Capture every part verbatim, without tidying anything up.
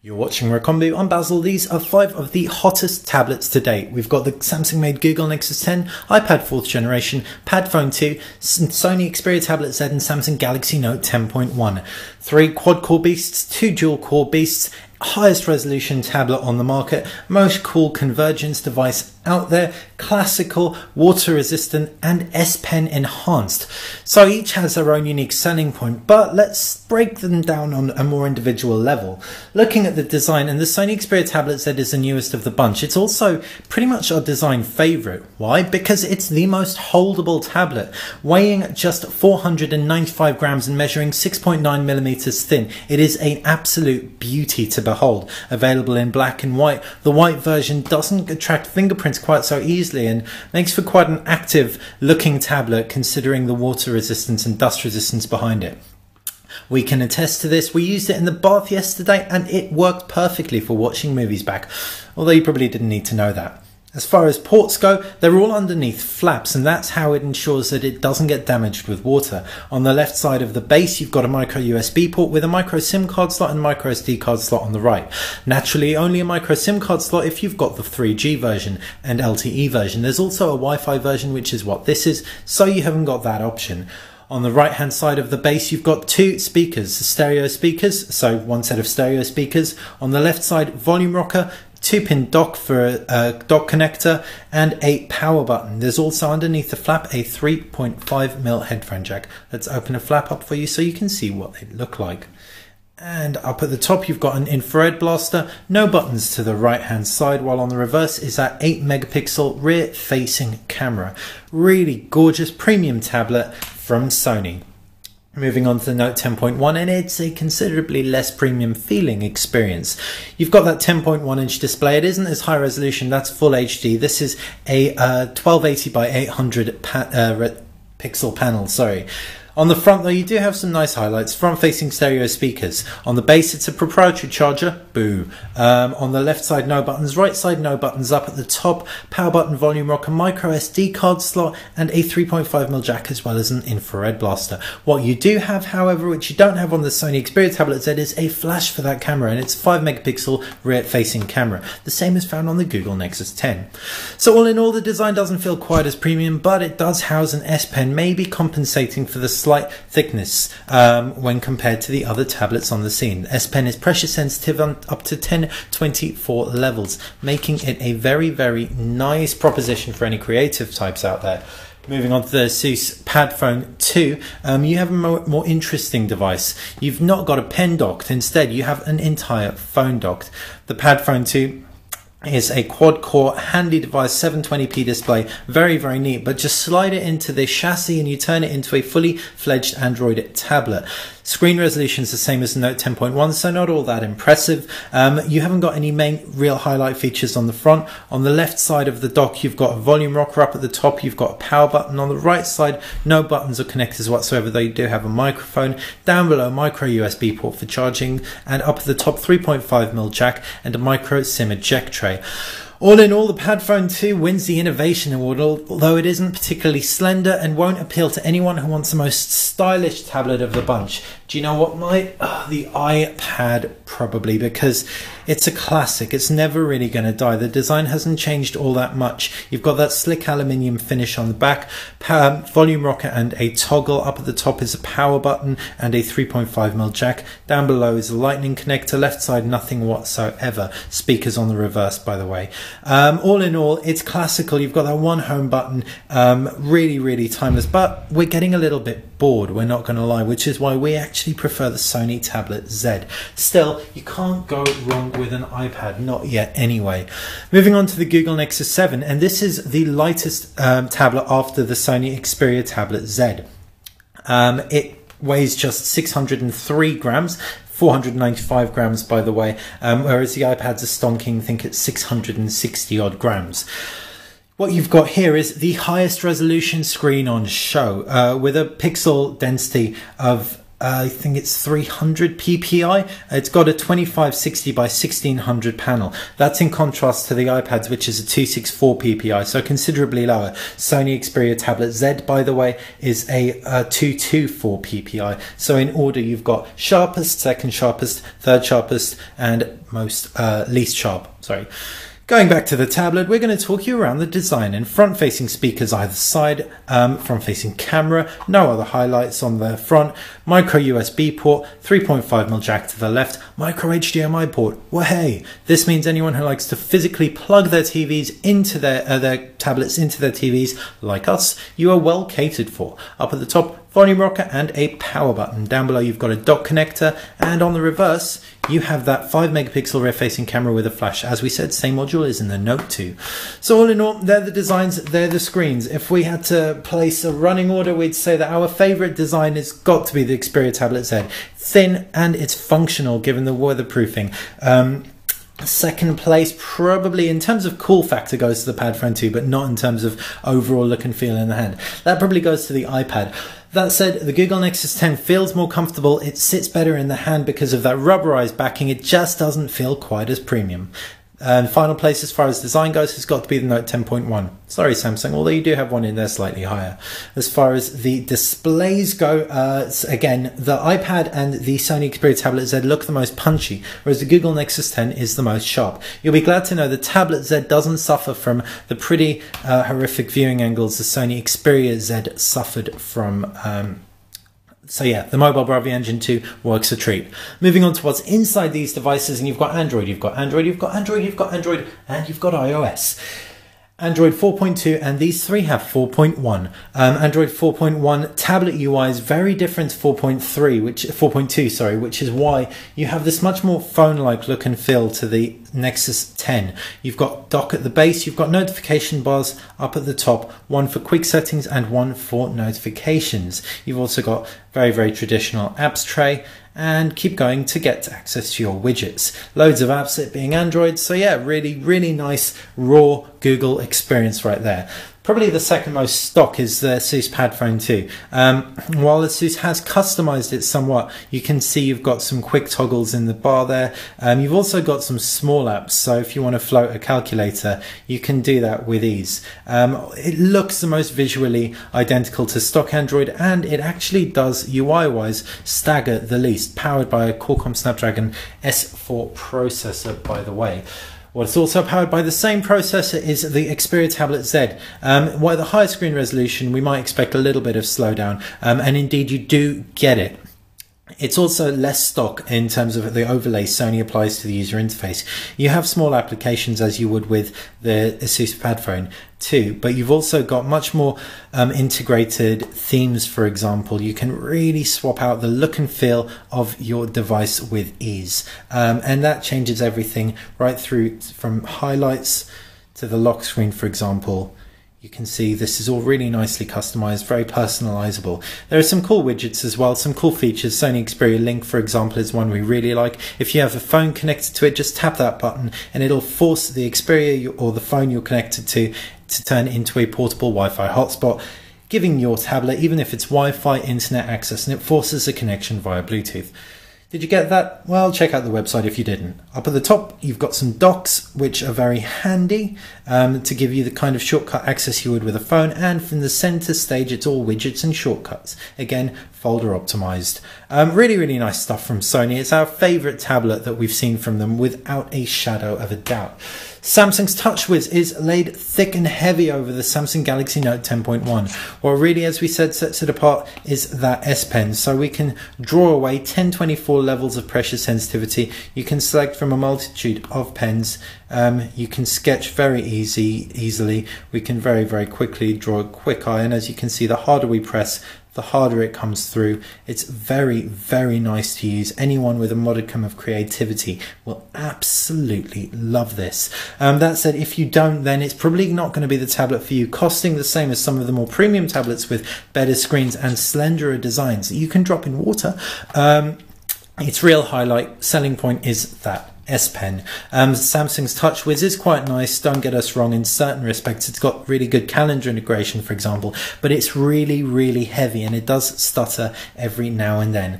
You're watching Recombu. I'm Basil. These are five of the hottest tablets to date. We've got the Samsung-made Google Nexus ten, iPad fourth generation, Padphone two, Sony Xperia Tablet Z and Samsung Galaxy Note ten point one. Three quad-core beasts, two dual-core beasts, highest resolution tablet on the market, most cool convergence device out there, classical, water resistant and S Pen enhanced. So each has their own unique selling point, but let's break them down on a more individual level. Looking at the design, and the Sony Xperia Tablet Z is the newest of the bunch. It's also pretty much our design favorite. Why? Because it's the most holdable tablet, weighing just four hundred ninety-five grams and measuring six point nine millimeters thin. It is an absolute beauty to behold. Available in black and white, the white version doesn't attract fingerprints quite so easily and makes for quite an active looking tablet considering the water resistance and dust resistance behind it. We can attest to this. We used it in the bath yesterday and it worked perfectly for watching movies back, although you probably didn't need to know that. As far as ports go, they're all underneath flaps, and that's how it ensures that it doesn't get damaged with water. On the left side of the base, you've got a micro U S B port with a micro SIM card slot and micro S D card slot on the right. Naturally, only a micro SIM card slot if you've got the three G version and L T E version. There's also a Wi-Fi version, which is what this is, so you haven't got that option. On the right hand side of the base, you've got two speakers, stereo speakers, so one set of stereo speakers. On the left side, volume rocker, two pin dock for a, a dock connector and a power button. There's also underneath the flap a three point five millimeter headphone jack. Let's open a flap up for you so you can see what they look like. And up at the top you've got an infrared blaster, no buttons to the right hand side, while on the reverse is that eight megapixel rear facing camera. Really gorgeous premium tablet from Sony. Moving on to the Note ten point one, and it's a considerably less premium feeling experience. You've got that ten point one inch display. It isn't as high resolution, that's full H D. This is a uh, twelve eighty by eight hundred pa uh, pixel panel, sorry. On the front though, you do have some nice highlights. Front facing stereo speakers. On the base it's a proprietary charger, boo. Um, on the left side no buttons, right side no buttons. Up at the top, power button, volume rocker, micro S D card slot and a three point five millimeter jack, as well as an infrared blaster. What you do have, however, which you don't have on the Sony Xperia Tablet Z, is a flash for that camera, and it's a five megapixel rear facing camera, the same as found on the Google Nexus ten. So all in all, the design doesn't feel quite as premium, but it does house an S Pen, maybe compensating for the slight thickness um, when compared to the other tablets on the scene. S Pen is pressure sensitive on up to ten twenty-four levels, making it a very, very nice proposition for any creative types out there. Moving on to the ASUS Padphone two, um, you have a more, more interesting device. You've not got a pen docked, instead you have an entire phone docked. The Padphone two is a quad-core handy device, seven twenty p display, very very neat, but just slide it into the chassis and you turn it into a fully fledged Android tablet. Screen resolution is the same as the Note ten point one, so not all that impressive. Um, you haven't got any main real highlight features on the front. On the left side of the dock you've got a volume rocker. Up at the top you've got a power button. On the right side no buttons or connectors whatsoever, though you do have a microphone. Down below, micro U S B port for charging, and up at the top three point five millimeter jack and a micro SIM eject tray. All in all, the Padphone two wins the Innovation Award, although it isn't particularly slender and won't appeal to anyone who wants the most stylish tablet of the bunch. Do you know what, mate? Uh, the iPad, probably, because it's a classic. It's never really going to die. The design hasn't changed all that much. You've got that slick aluminium finish on the back, power, volume rocker and a toggle. Up at the top is a power button and a three point five millimeter jack. Down below is a lightning connector. Left side, nothing whatsoever. Speakers on the reverse, by the way. Um, all in all, it's classical. You've got that one home button, um, really, really timeless, but we're getting a little bit bored, we're not going to lie, which is why we actually prefer the Sony Tablet Z. Still, you can't go wrong with an iPad, not yet anyway. Moving on to the Google Nexus seven, and this is the lightest um, tablet after the Sony Xperia Tablet Z. Um, it weighs just six hundred three grams, four hundred ninety-five grams by the way, um, whereas the iPads are stonking, I think it's six hundred sixty odd grams. What you've got here is the highest resolution screen on show, uh, with a pixel density of uh, I think it's three hundred P P I. It's got a twenty-five sixty by sixteen hundred panel. That's in contrast to the iPads, which is a two sixty-four P P I, so considerably lower. Sony Xperia Tablet Z, by the way, is a, a two twenty-four P P I. So in order, you've got sharpest, second sharpest, third sharpest, and most uh, least sharp. Sorry. Going back to the tablet, we're going to talk you around the design and front-facing speakers either side, um, front-facing camera, no other highlights on the front, micro U S B port, three point five millimeter jack to the left, micro H D M I port. Well, hey, this means anyone who likes to physically plug their T Vs into their, uh, their tablets into their T Vs, like us, you are well catered for. Up at the top, volume rocker and a power button. Down below you've got a dock connector, and on the reverse you have that five megapixel rear facing camera with a flash. As we said, same module is in the Note two. So all in all, they're the designs, they're the screens. If we had to place a running order, we'd say that our favorite design has got to be the Xperia Tablet Z. Thin and it's functional given the weatherproofing. Um, Second place, probably in terms of cool factor, goes to the PadPhone two, but not in terms of overall look and feel in the hand. That probably goes to the iPad. That said, the Google Nexus ten feels more comfortable. It sits better in the hand because of that rubberized backing. It just doesn't feel quite as premium. And final place as far as design goes has got to be the Note ten point one. Sorry, Samsung, although you do have one in there slightly higher. As far as the displays go, uh, again, the iPad and the Sony Xperia Tablet Z look the most punchy, whereas the Google Nexus ten is the most sharp. You'll be glad to know the Tablet Z doesn't suffer from the pretty uh, horrific viewing angles the Sony Xperia Z suffered from. Um, So yeah, the Mobile Bravia Engine two works a treat. Moving on to what's inside these devices, and you've got Android, you've got Android, you've got Android, you've got Android, and you've got iOS. Android four point two, and these three have four point one. Um, Android four point one tablet U I is very different to four point three, which four point two, sorry, which is why you have this much more phone-like look and feel to the Nexus ten. You've got dock at the base, you've got notification bars up at the top, one for quick settings and one for notifications. You've also got very, very traditional apps tray, and keep going to get access to your widgets. Loads of apps, it being Android, so yeah, really, really nice raw Google experience right there. Probably the second most stock is the ASUS PadPhone two. Um, while ASUS has customized it somewhat, you can see you've got some quick toggles in the bar there. Um, you've also got some small apps, so if you want to float a calculator, you can do that with ease. Um, it looks the most visually identical to stock Android, and it actually does, U I-wise, stagger the least, powered by a Qualcomm Snapdragon S four processor, by the way. What's also powered by the same processor is the Xperia Tablet Z. Um, while the higher screen resolution, we might expect a little bit of slowdown, um, and indeed you do get it. It's also less stock in terms of the overlay Sony applies to the user interface. You have small applications as you would with the ASUS PadPhone two, but you've also got much more um, integrated themes, for example. You can really swap out the look and feel of your device with ease. Um, and that changes everything right through from highlights to the lock screen, for example. You can see this is all really nicely customized, very personalizable. There are some cool widgets as well, some cool features. Sony Xperia Link, for example, is one we really like. If you have a phone connected to it, just tap that button and it'll force the Xperia or the phone you're connected to to turn into a portable Wi-Fi hotspot, giving your tablet, even if it's Wi-Fi, internet access, and it forces a connection via Bluetooth. Did you get that? Well, check out the website if you didn't. Up at the top, you've got some docks, which are very handy um, to give you the kind of shortcut access you would with a phone. And from the center stage, it's all widgets and shortcuts. Again, folder optimized. Um, really, really nice stuff from Sony. It's our favorite tablet that we've seen from them without a shadow of a doubt. Samsung's TouchWiz is laid thick and heavy over the Samsung Galaxy Note ten point one. What really, as we said, sets it apart is that S Pen. So we can draw away ten twenty-four levels of pressure sensitivity. You can select from a multitude of pens. Um, you can sketch very easy, easily. We can very, very quickly draw a quick eye. And as you can see, the harder we press, the harder it comes through. It's very, very nice to use. Anyone with a modicum of creativity will absolutely love this. Um, that said, if you don't, then it's probably not going to be the tablet for you. Costing the same as some of the more premium tablets with better screens and slenderer designs that you can drop in water. Um, its real highlight selling point is that S Pen. Um, Samsung's TouchWiz is quite nice, don't get us wrong, in certain respects. It's got really good calendar integration, for example, but it's really, really heavy and it does stutter every now and then.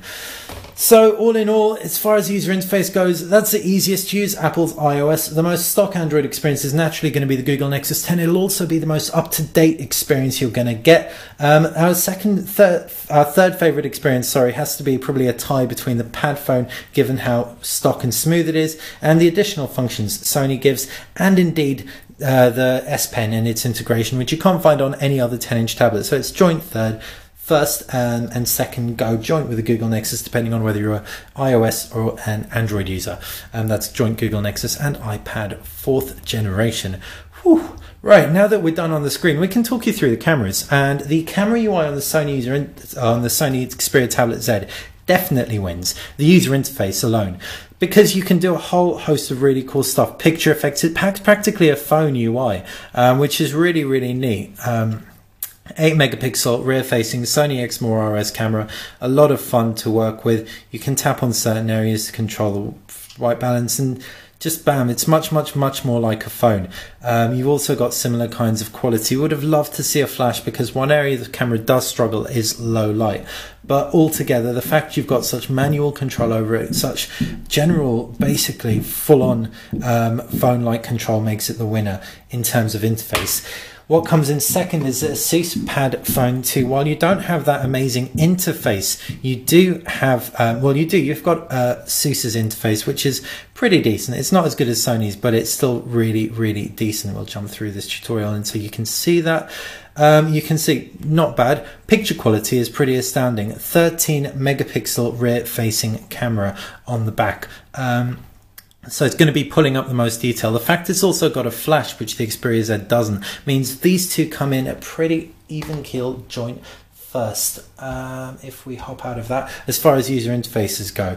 So all in all, as far as user interface goes, that's the easiest to use, Apple's iOS. The most stock Android experience is naturally going to be the Google Nexus ten. It'll also be the most up-to-date experience you're going to get. Um, our second, third, our third favorite experience, sorry, has to be probably a tie between the Pad phone, given how stock and smooth it is, and the additional functions Sony gives, and indeed uh, the S Pen and its integration, which you can't find on any other ten inch tablet. So it's joint third. First um, and second go joint with the Google Nexus, depending on whether you're an iOS or an Android user. And that's joint Google Nexus and iPad fourth generation. Whew. Right, now that we're done on the screen, we can talk you through the cameras. And the camera U I on the Sony user on the Sony Xperia Tablet Z definitely wins. The user interface alone, because you can do a whole host of really cool stuff. Picture effects, it packs practically a phone U I, um, which is really, really neat. Um, eight megapixel rear facing Sony Exmor R S camera, a lot of fun to work with. You can tap on certain areas to control the white balance and just bam, it's much, much, much more like a phone. Um, you've also got similar kinds of quality. Would have loved to see a flash, because one area the camera does struggle is low light. But altogether, the fact you've got such manual control over it, such general, basically full-on um, phone-like control makes it the winner in terms of interface. What comes in second is the Asus Pad Phone two. While you don't have that amazing interface, you do have, um, well, you do, you've got uh, Asus's interface, which is pretty decent. It's not as good as Sony's, but it's still really, really decent. We'll jump through this tutorial and so you can see that. Um, you can see, not bad. Picture quality is pretty astounding. thirteen megapixel rear facing camera on the back. Um, So it's going to be pulling up the most detail. The fact it's also got a flash, which the Xperia Z doesn't, means these two come in a pretty even keeled joint first. Um, if we hop out of that, as far as user interfaces go.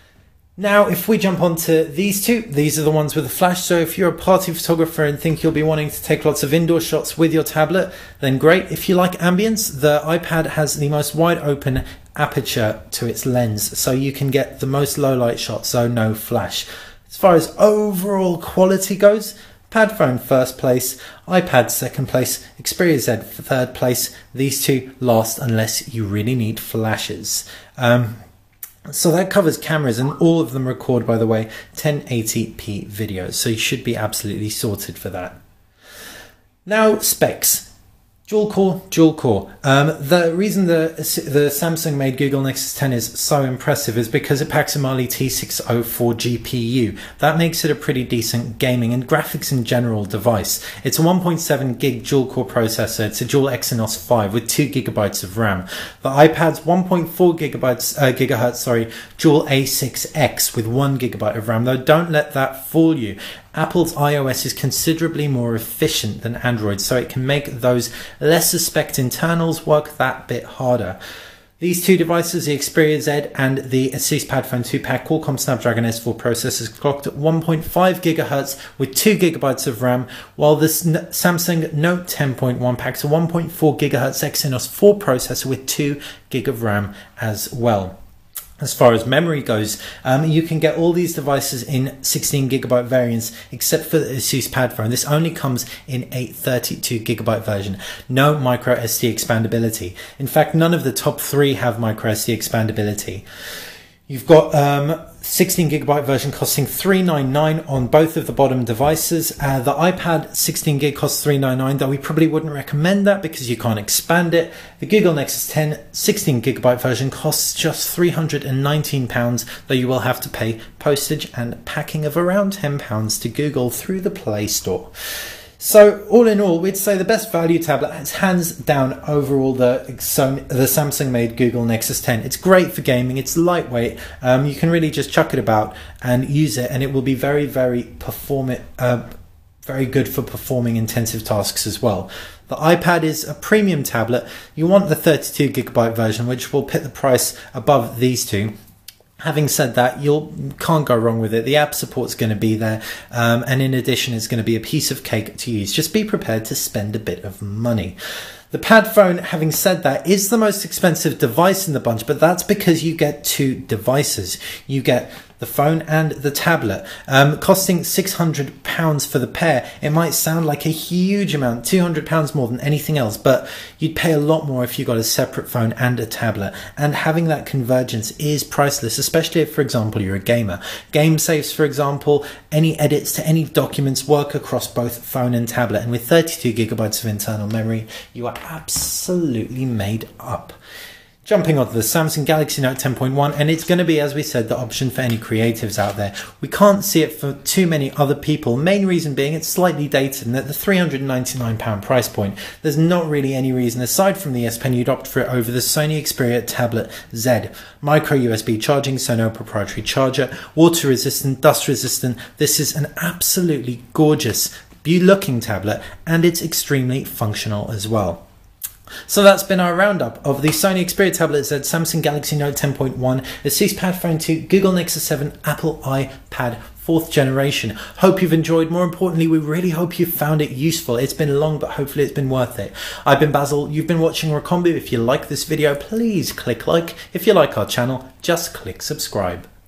Now, if we jump onto these two, these are the ones with the flash. So if you're a party photographer and think you'll be wanting to take lots of indoor shots with your tablet, then great. If you like ambience, the iPad has the most wide open aperture to its lens, so you can get the most low light shots, so no flash. As far as overall quality goes, Pad phone first place, iPad second place, Xperia Z third place. These two last unless you really need flashes. Um, so that covers cameras, and all of them record, by the way, ten eighty p videos. So you should be absolutely sorted for that. Now, specs. Dual core, dual core. Um, the reason the the Samsung made Google Nexus ten is so impressive is because it packs a Mali T six oh four G P U. That makes it a pretty decent gaming and graphics in general device. It's a one point seven gig dual core processor. It's a dual Exynos five with two gigabytes of RAM. The iPad's one point four gigabytes uh, gigahertz, sorry, dual A six X with one gigabyte of RAM. Though don't let that fool you. Apple's iOS is considerably more efficient than Android, so it can make those lesser spec internals work that bit harder. These two devices, the Xperia Z and the Asus Pad Phone two, pack Qualcomm Snapdragon S four processors clocked at one point five gigahertz with two gigabytes of RAM, while the Samsung Note ten point one packs a one point four gigahertz Exynos four processor with two gig of RAM as well. As far as memory goes, um, you can get all these devices in sixteen gigabyte variants, except for the Asus Pad Phone. This only comes in a thirty-two gigabyte version. No micro S D expandability. In fact, none of the top three have micro S D expandability. You've got um, sixteen gigabyte version costing three ninety-nine on both of the bottom devices. Uh, the iPad sixteen gig costs three ninety-nine, though we probably wouldn't recommend that because you can't expand it. The Google Nexus ten sixteen gigabyte version costs just three hundred nineteen pounds, though you will have to pay postage and packing of around ten pounds to Google through the Play Store. So all in all, we'd say the best value tablet is hands down overall the, the Samsung made Google Nexus ten. It's great for gaming, it's lightweight, um, you can really just chuck it about and use it, and it will be very, very perform it, uh, very good for performing intensive tasks as well. The iPad is a premium tablet. You want the thirty-two gigabyte version, which will put the price above these two. Having said that, you can't go wrong with it. The app support's going to be there, um, and in addition, it's going to be a piece of cake to use. Just be prepared to spend a bit of money. The Pad Phone, having said that, is the most expensive device in the bunch, but that's because you get two devices. You get the phone and the tablet, um, costing six hundred pounds for the pair. It might sound like a huge amount, two hundred pounds more than anything else, but you'd pay a lot more if you got a separate phone and a tablet. And having that convergence is priceless, especially if, for example, you're a gamer. Game saves, for example, any edits to any documents work across both phone and tablet, and with thirty-two gigabytes of internal memory, you are absolutely made up. Jumping onto the Samsung Galaxy Note ten point one, and it's going to be, as we said, the option for any creatives out there. We can't see it for too many other people, main reason being it's slightly dated, and at the three hundred ninety-nine pound price point, there's not really any reason, aside from the S Pen, you'd opt for it over the Sony Xperia Tablet Z. Micro U S B charging, so no proprietary charger, water resistant, dust resistant. This is an absolutely gorgeous, beautiful looking tablet, and it's extremely functional as well. So that's been our roundup of the Sony Xperia Tablet Z, Samsung Galaxy Note ten point one, Asus Padphone two, Google Nexus seven, Apple iPad fourth generation. Hope you've enjoyed. More importantly, we really hope you found it useful. It's been long, but hopefully it's been worth it. I've been Basil. You've been watching Recombu. If you like this video, please click like. If you like our channel, just click subscribe.